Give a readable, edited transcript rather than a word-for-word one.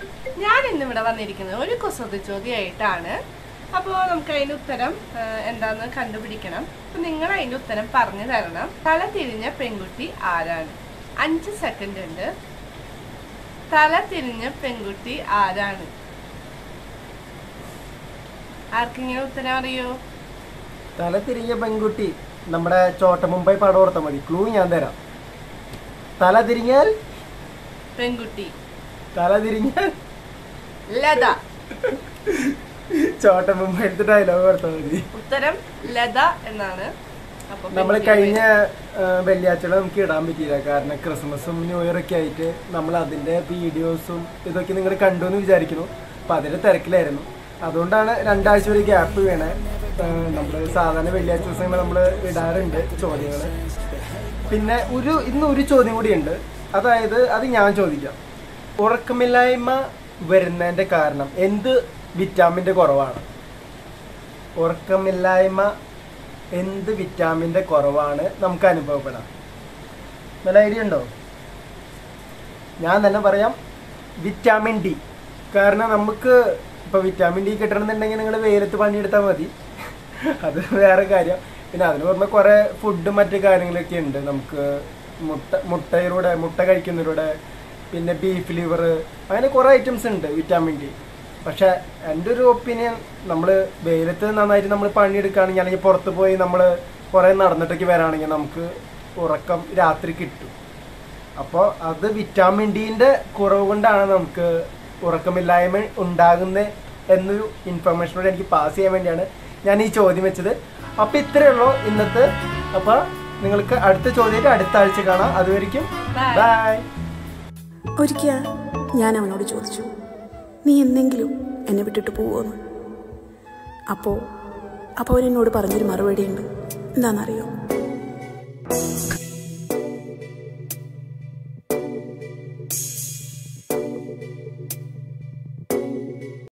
ഞാൻ ഇന്നിവിടെ വന്നിരിക്കുന്നത് ഒരു കുസൃതി ചോദ്യമായിട്ടാണ്. അപ്പോൾ നമുക്ക് അതിൻ്റെ ഉത്തരം എന്താണെന്ന് കണ്ടുപിടിക്കണം. അപ്പം നിങ്ങൾ അതിൻ്റെ ഉത്തരം പറഞ്ഞു തരണം. തല തിരിഞ്ഞ പെൺകുട്ടി ആരാണ്? 5 സെക്കൻഡ് ഉണ്ട്. തല തിരിഞ്ഞ പെൺകുട്ടി ആരാണ്? ആർക്കെങ്കിലും ഉത്തരം അറിയോ? തല തിരിഞ്ഞ പെൺകുട്ടി നമ്മുടെ ചോട്ട മുംബൈ പടം ഓർത്താൽ മതി. ക്ലൂ ഞാൻ തരാം. തല തിരിഞ്ഞാൽ പെൺകുട്ടി, തല തിരിഞ്ഞാൽ ലത. ചോട്ട മുംബൈത്തെ ഡയലോഗ് ഓർത്താൽ മതി. ഉത്തരം ലത എന്നാണ്. നമ്മൾ കഴിഞ്ഞ വെള്ളിയാഴ്ച നമുക്ക് ഇടാൻ പറ്റിയില്ല, കാരണം ക്രിസ്മസും ന്യൂ ഇയർ ഒക്കെ ആയിട്ട് നമ്മൾ അതിന്റെ വീഡിയോസും ഇതൊക്കെ നിങ്ങൾ കണ്ടു എന്ന് വിചാരിക്കുന്നു. അപ്പൊ അതിന്റെ തിരക്കിലായിരുന്നു. അതുകൊണ്ടാണ് 2 ആഴ്ച ഒരു ഗ്യാപ്പ് വീണേ. നമ്മൾ സാധാരണ വെള്ളിയാഴ്ച ദിവസങ്ങൾ നമ്മൾ ഇടാറുണ്ട് ചോദ്യങ്ങൾ. പിന്നെ ഇന്നൊരു ചോദ്യം കൂടി ഉണ്ട്. അതായത് അത് ഞാൻ ചോദിക്കാം. ഉറക്കമില്ലായ്മ വരുന്നതിന്റെ കാരണം എന്ത് വിറ്റാമിൻ്റെ കുറവാണ്? ഉറക്കമില്ലായ്മ എന്ത് വിറ്റാമിൻ്റെ കുറവാണ് നമുക്ക് അനുഭവപ്പെടാം? നല്ല ഐഡിയ ഉണ്ടോ? ഞാൻ തന്നെ പറയാം, വിറ്റാമിൻ ഡി. കാരണം നമുക്ക് ഇപ്പോൾ വിറ്റാമിൻ ഡി കിട്ടണമെന്നുണ്ടെങ്കിൽ നിങ്ങൾ വെയിലത്ത് പണിയെടുത്താൽ മതി. അത് വേറെ കാര്യം. പിന്നെ അതിന് പുറമെ കുറേ ഫുഡ് മറ്റു കാര്യങ്ങളൊക്കെ ഉണ്ട്. നമുക്ക് മുട്ട കഴിക്കുന്നതിലൂടെ, പിന്നെ ബീഫ് ലിവർ, അങ്ങനെ കുറേ ഐറ്റംസ് ഉണ്ട് വിറ്റാമിൻ ഡി. പക്ഷെ എൻ്റെ ഒരു ഒപ്പീനിയൻ, നമ്മൾ വെയിലത്ത് നന്നായിട്ട് നമ്മൾ പണിയെടുക്കുകയാണെങ്കിൽ അല്ലെങ്കിൽ പുറത്ത് പോയി നമ്മൾ കുറേ നടന്നിട്ടൊക്കെ വരാണെങ്കിൽ നമുക്ക് ഉറക്കം രാത്രി കിട്ടും. അപ്പോൾ അത് വിറ്റാമിൻ ഡിൻ്റെ കുറവ് കൊണ്ടാണ് നമുക്ക് ഉറക്കമില്ലായ്മ ഉണ്ടാകുന്നത് എന്നൊരു ഇൻഫർമേഷനോട് എനിക്ക് പാസ് ചെയ്യാൻ വേണ്ടിയാണ് ഞാൻ ഈ ചോദ്യം വെച്ചത്. അപ്പോൾ ഇത്രയേ ഉള്ളൂ ഇന്നത്തെ. അപ്പോൾ നിങ്ങൾക്ക് അടുത്ത ചോദ്യമായിട്ട് അടുത്ത ആഴ്ച കാണാം. അതുവരെയ്ക്കും ബൈ. ഒരിക്കൽ ഞാൻ അവനോട് ചോദിച്ചു, നീ എന്തെങ്കിലും എന്നെ വിട്ടിട്ട് പോവുമെന്ന്. അപ്പോൾ അവൻ എന്നോട് പറഞ്ഞൊരു മറുപടിയുണ്ട്. എന്താണെന്നറിയോ?